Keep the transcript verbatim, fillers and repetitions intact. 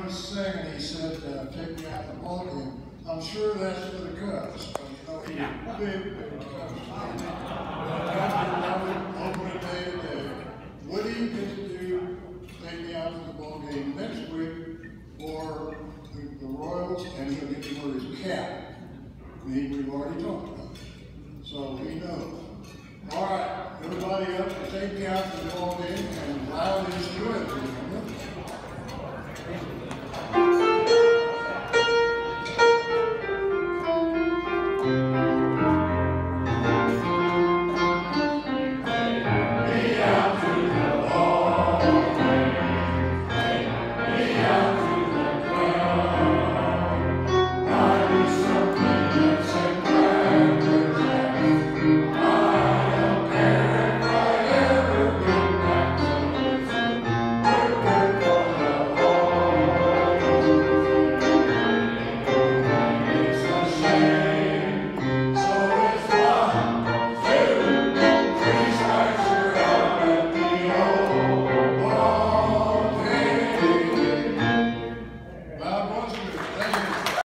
was singing, he said, uh, take me out to the ballgame. I'm sure that's for the Cubs. But, you know, he's big, big Cubs. Opening day today. What do you get to do? Take me out to the ballgame next week for the, the Royals, and he'll get to wear his cap. We've already talked about